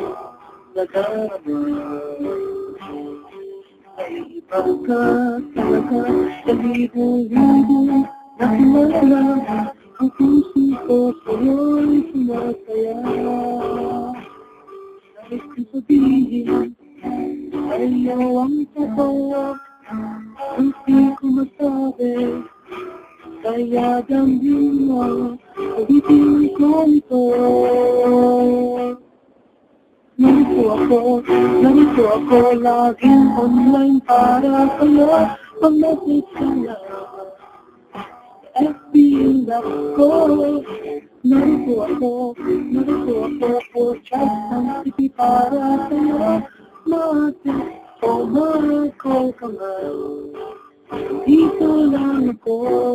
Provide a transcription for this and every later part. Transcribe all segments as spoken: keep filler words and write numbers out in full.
nadarama. Ay iba ka talaga, kalibo-libo na kilala. Ang puso ko sa'yo'y sumasaya. Nais ko sabihin, sa'yo ang totoo, hindi ko masabi. Kaya damhin mo, ulitin ko ito. Narito ako, narito ako, laging online para sa'yo. Mag-message ka lang, F B love ko. Narito ako, narito ako, for chat ang city para sa'yo. Mag-text o mag-call ka man, dito lang ako.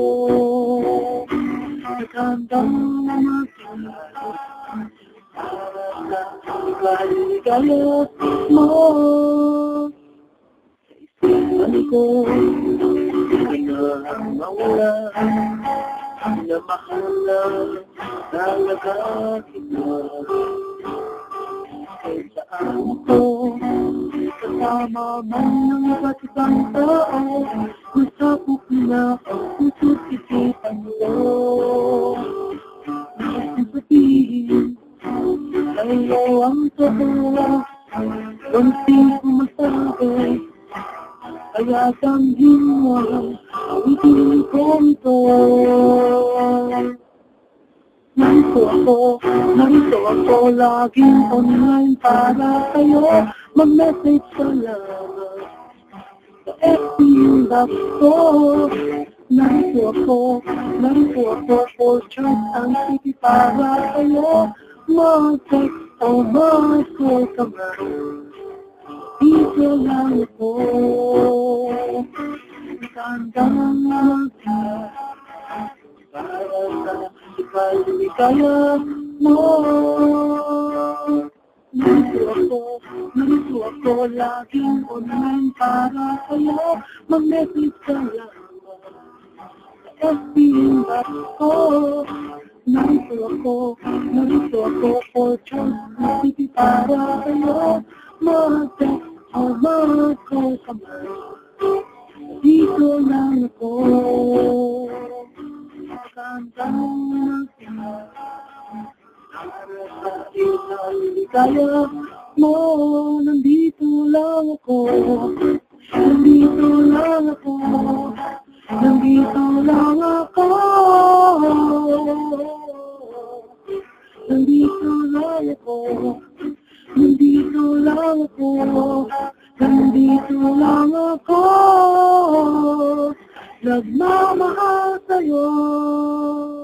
Nagandang mag-chat para sa ikali-kaya mo. Sa isipan ko ay nang mawala na mahal na talaga kita. Kahit saan ko kasama man ng iba't ibang tao, masapok na ang puso't isipan ko. Nais kong sabihin, sa'yo ang totoo, kunti ko masabi. Kaya damhin mo, awitin ko ito. Narito ako, narito ako, laging online para sa'yo. Mag-message ka lang sa F B love ko. Narito ako, narito ako, for chat ang city para sa'yo. Mag-text o mag-call ka man, dito lang ako. Nagandang mag-chat para sa ikali-kaya mo. Narito ako, narito ako, laging online para sa'yo. Mag-message ka lang sa F B love ko. Narito ako, narito ako, for chat ang city para sa'yo. Mag-text o mag-call ka man, dito lang ako. Nagandang mag-chat para sa ikali-kaya mo. Nandito lang ako, nandito lang ako, nandito lang ako. Nandito lang ako, nandito lang ako, nandito lang ako. Nagmamahal sa'yo.